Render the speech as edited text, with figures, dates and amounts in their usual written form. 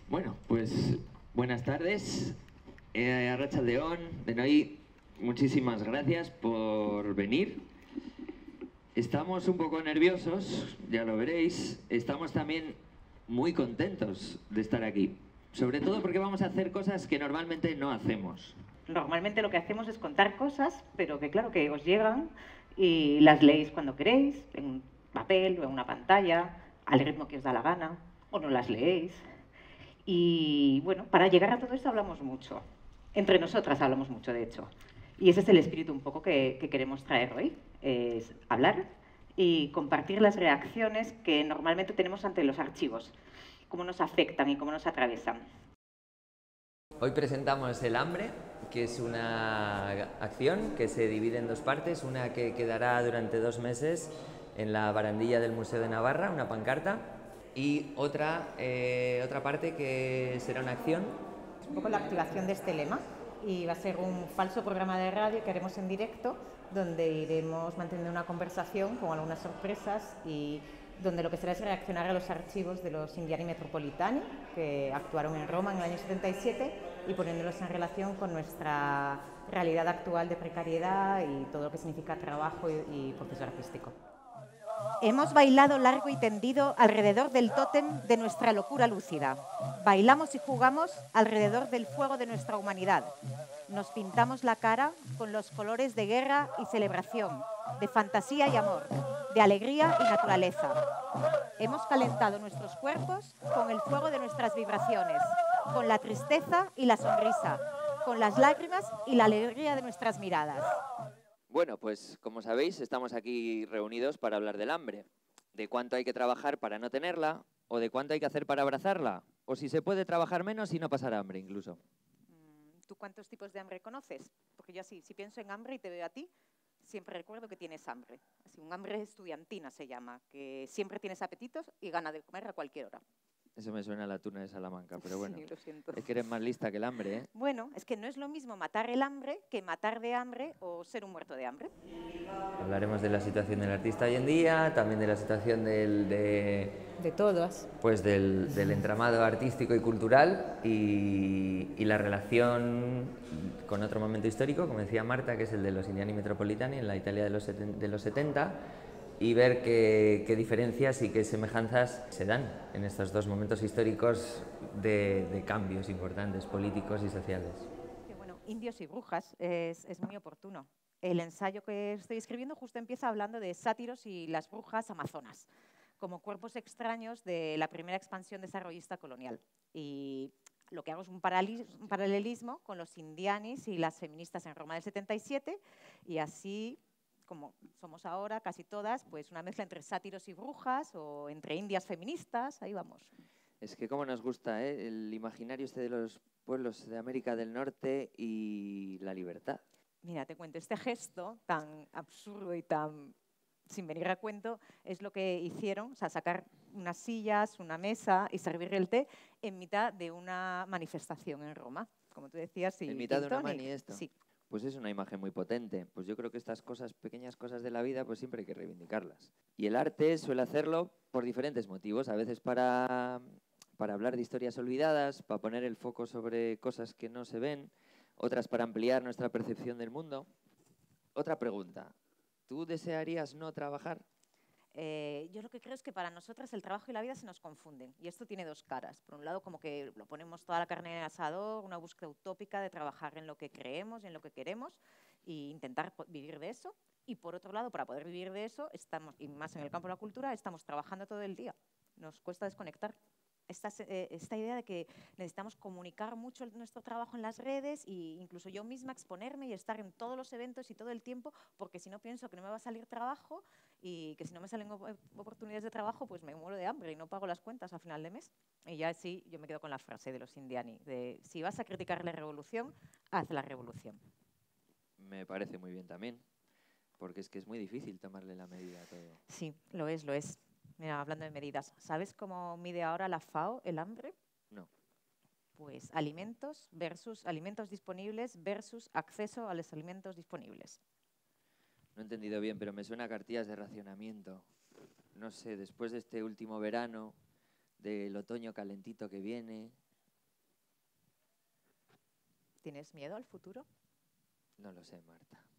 Bueno, pues buenas tardes, Arratsaldeon, Denoi, muchísimas gracias por venir. Estamos un poco nerviosos, ya lo veréis. Estamos también muy contentos de estar aquí, sobre todo porque vamos a hacer cosas que normalmente no hacemos. Normalmente lo que hacemos es contar cosas, pero que claro que os llegan y las leéis cuando queréis, en un papel o en una pantalla, al ritmo que os da la gana, o no las leéis. Y bueno, para llegar a todo esto hablamos mucho. Entre nosotras hablamos mucho, de hecho. Y ese es el espíritu un poco que queremos traer hoy, es hablar y compartir las reacciones que normalmente tenemos ante los archivos, cómo nos afectan y cómo nos atravesan. Hoy presentamos El hambre, que es una acción que se divide en dos partes, una que quedará durante 2 meses en la barandilla del Museo de Navarra, una pancarta, y otra parte que será una acción. Un poco la activación de este lema, y va a ser un falso programa de radio que haremos en directo, donde iremos manteniendo una conversación con algunas sorpresas y donde lo que será es reaccionar a los archivos de los Indiani Metropolitani, que actuaron en Roma en el año 77, y poniéndolos en relación con nuestra realidad actual de precariedad y todo lo que significa trabajo y proceso artístico. Hemos bailado largo y tendido alrededor del tótem de nuestra locura lúcida. Bailamos y jugamos alrededor del fuego de nuestra humanidad. Nos pintamos la cara con los colores de guerra y celebración, de fantasía y amor, de alegría y naturaleza. Hemos calentado nuestros cuerpos con el fuego de nuestras vibraciones, con la tristeza y la sonrisa, con las lágrimas y la alegría de nuestras miradas. Bueno, pues como sabéis, estamos aquí reunidos para hablar del hambre, de cuánto hay que trabajar para no tenerla, o de cuánto hay que hacer para abrazarla, o si se puede trabajar menos y no pasar hambre incluso. ¿Tú cuántos tipos de hambre conoces? Porque yo así, si pienso en hambre y te veo a ti, siempre recuerdo que tienes hambre. Así, un hambre estudiantina se llama, que siempre tienes apetitos y gana de comer a cualquier hora. Eso me suena a la tuna de Salamanca, pero bueno, Sí, lo siento. es que eres más lista que el hambre, ¿eh? Bueno, es que no es lo mismo matar el hambre que matar de hambre o ser un muerto de hambre. Hablaremos de la situación del artista hoy en día, también de la situación De todas. pues del entramado artístico y cultural y la relación con otro momento histórico, como decía Marta, que es el de los Indiani Metropolitani en la Italia de los 70, y ver qué diferencias y qué semejanzas se dan en estos dos momentos históricos de cambios importantes políticos y sociales. Bueno, Indios y brujas es muy oportuno. El ensayo que estoy escribiendo justo empieza hablando de sátiros y las brujas amazonas, como cuerpos extraños de la primera expansión desarrollista colonial. Y lo que hago es un paralelismo con los indianis y las feministas en Roma del 77, y así, como somos ahora casi todas, pues una mezcla entre sátiros y brujas o entre indias feministas, ahí vamos. Es que como nos gusta, ¿eh? El imaginario este de los pueblos de América del Norte y la libertad. Mira, te cuento, este gesto tan absurdo y tan sin venir a cuento es lo que hicieron, o sea, sacar unas sillas, una mesa y servir el té en mitad de una manifestación en Roma, como tú decías. Sí, ¿En mitad de una tonic. mani esto? Sí. Pues es una imagen muy potente. Pues yo creo que estas cosas, pequeñas cosas de la vida, pues siempre hay que reivindicarlas. Y el arte suele hacerlo por diferentes motivos, a veces para hablar de historias olvidadas, para poner el foco sobre cosas que no se ven, otras para ampliar nuestra percepción del mundo. Otra pregunta, ¿tú desearías no trabajar? Yo lo que creo es que para nosotras el trabajo y la vida se nos confunden, y esto tiene dos caras. Por un lado, como que lo ponemos toda la carne en el asador, una búsqueda utópica de trabajar en lo que creemos y en lo que queremos e intentar vivir de eso. Y por otro lado, para poder vivir de eso, estamos, y más en el campo de la cultura, estamos trabajando todo el día. Nos cuesta desconectar. Esta idea de que necesitamos comunicar mucho nuestro trabajo en las redes e incluso yo misma exponerme y estar en todos los eventos y todo el tiempo, porque si no pienso que no me va a salir trabajo y que si no me salen oportunidades de trabajo, pues me muero de hambre y no pago las cuentas a final de mes. Y ya sí, yo me quedo con la frase de los indiani, de si vas a criticar la revolución, haz la revolución. Me parece muy bien también, porque es que es muy difícil tomarle la medida a todo. Sí, lo es, lo es. Mira, hablando de medidas, ¿sabes cómo mide ahora la FAO el hambre? No. Pues alimentos disponibles versus acceso a los alimentos disponibles. No he entendido bien, pero me suena a cartillas de racionamiento. No sé, después de este último verano, del otoño calentito que viene, ¿Tienes miedo al futuro? No lo sé, Marta.